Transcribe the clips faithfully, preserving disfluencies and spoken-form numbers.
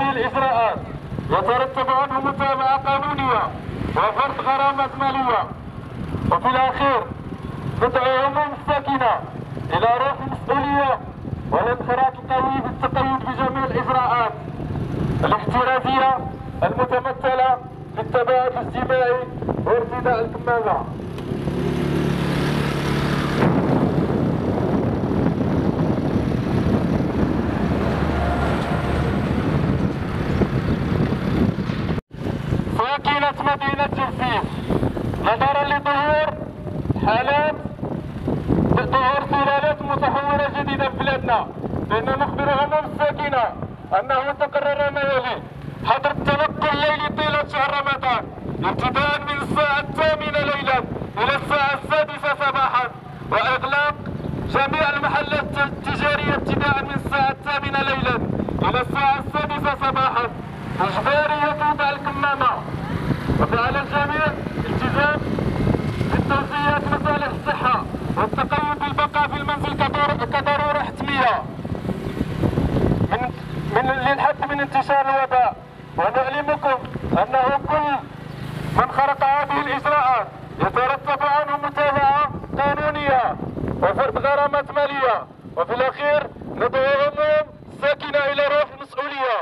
هذه الإجراءات يترتب عنه متابعة قانونية وفرض غرامات مالية. وفي الأخير ندعو عموم الساكنة إلى روح المسؤولية والانخراط القوي في التقيد بجميع الإجراءات الاحترازية المتمثلة في التباعد الاجتماعي وارتداء الكمامة. ساكنة مدينة جرفيف نظرا لظهور حالات ظهور سلالات متحورة جديدة في بلادنا، لأن نخبر عموم الساكنة أنه تقرر ما يلي: حظر التنقل الليلي طيلة شهر رمضان ابتداء من الساعة الثامنة ليلا إلى الساعة السادسة صباحا، وإغلاق جميع المحلات التجارية ابتداء من الساعة الثامنة ليلا إلى الساعة السادسة صباحا. إجبارية وضع الكمامة، وعلى الجميع التزام بتوصيات مصالح الصحة والتقيد بالبقاء في المنزل كضرورة حتمية من من للحد من انتشار الوباء. ونعلمكم أنه كل من خرق هذه الإجراءات يترتب عنه متابعة قانونية وفرض غرامات مالية. وفي الأخير ندعو عموم الساكنة إلى روح المسؤولية.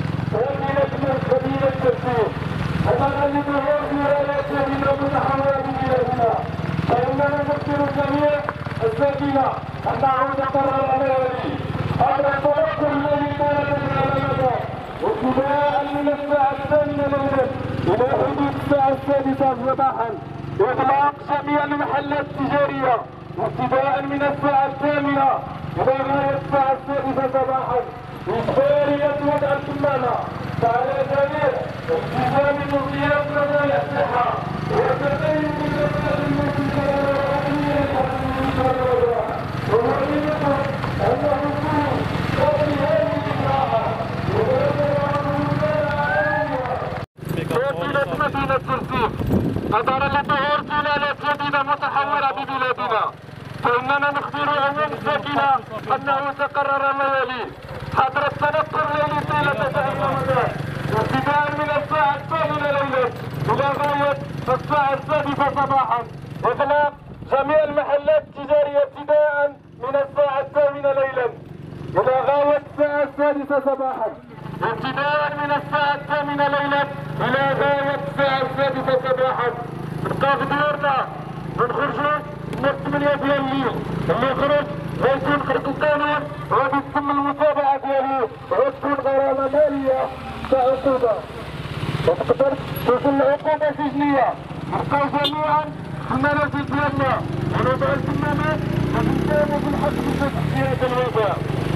مدينة جرفيف نظرا لظهور سلالات جديدة متحورة في بلادنا، فإننا نذكر جميع الساكنة أنه تقرر ما يلي: حظر التنقل الذي طال رمضان ابتداء من الساعة الثامنة ليلا إلى حدود الساعة السادسة صباحا، إغلاق جميع المحلات التجارية ابتداء من الساعة الثامنة إلى غاية الساعة السادسة صباحا. إجبارية وضع الكمامة، فعلى الجميع التزام بتوصيات مصالح الصحة والتقيد بالبقاء في المنزل كضرورة حتمية. ونعلمكم أنه كل قبل هذه الإجراءات يترتب عنه متابعة قانونية. ساكنة مدينة جرفيف نظرا لظهور سلالات جديدة متحورة ببلادنا، فإننا نخبر عموم الساكنة أنه تقرر ما يلي: حظر التنقل الليلي طيلة شهر رمضان ابتداء من الساعة الثامنة ليلا إلى غاية الساعة السادسة صباحا، إغلاق جميع المحلات التجارية ابتداء من الساعة الثامنة ليلا إلى غاية الساعة السادسة صباحا، ابتداء من الساعة الثامنة ليلا إلى غاية الساعة السادسة صباحا. نبقى في ديورنا ما نخرجوش من الثمانية ديال الليل، اللي يخرج غيكون خرق القانون وغادي تتم المتابعة ديالو وغتكون غرامة مالية كعقوبة، وتقدر توصل لعقوبة سجنية. نبقاو جميعا في المنازل ديالنا ونوضع الكمامات ونساهموا بالحق في تحديات الوباء.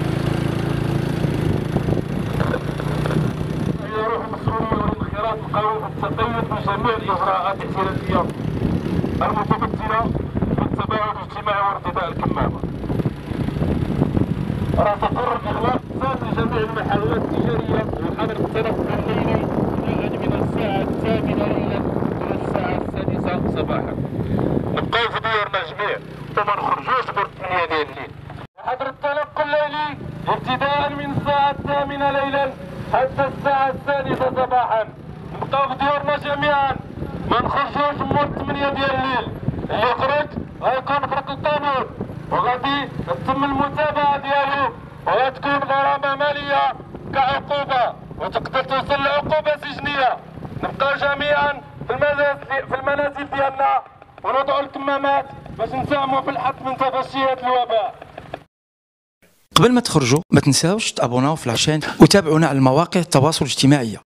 هي روح المسؤولية والانخراط القوي في التقيد بجميع الإجراءات الاحترازية المتمثلة في التباعد الاجتماعي وارتداء الكمامة. راه تقرر إغلاق صافي جميع المحلات التجارية وحظر التنقل الليلي ابتداء من الساعة الثامنة ليلا إلى الساعة السادسة صباحا. نبقاو في ديورنا جميع وما نخرجوش بعد الثمانية ديال الليل. وحظر التنقل الليلي ابتداء من الساعة الثامنة ليلا حتى الساعة السادسة صباحا. نبقاو في ديورنا جميعا ما نخرجوش من الثمانية ديال الليل، اللي يخرج غيكون خرق القانون وغادي تتم المتابعة ديالو وغتكون غرامة مالية كعقوبة وتقدر توصل لعقوبة سجنية. نبقاو جميعا في المنازل في المنازل ديالنا ونوضعوا الكمامات باش نساهموا في الحد من تفشيات الوباء. قبل ما تخرجوا ما تنساوش تابوناو في العشان وتابعونا على مواقع التواصل الاجتماعي.